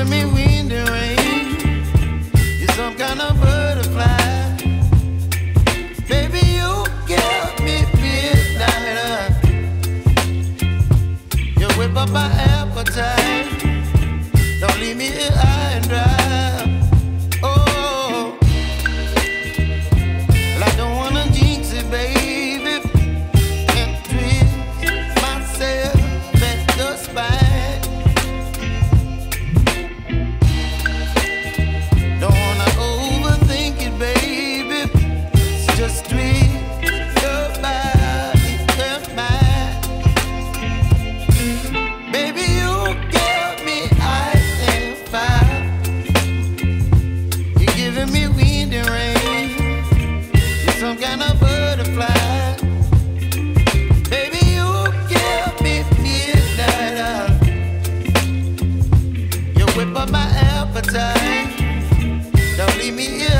giving me wind and rain. You're some kind of butterfly. Baby, you give me midnight. You whip up my appetite. Don't leave me here high and dry. Oh, well, I don't wanna jinx it, baby, and twist myself at the spine. Don't wanna overthink it, baby. It's just twist your body and mine. Baby, you give me ice and fire. You're giving me wind and rain. You're some kind of butterfly. Baby, you give me midnight. You whip up my appetite. Don't leave me here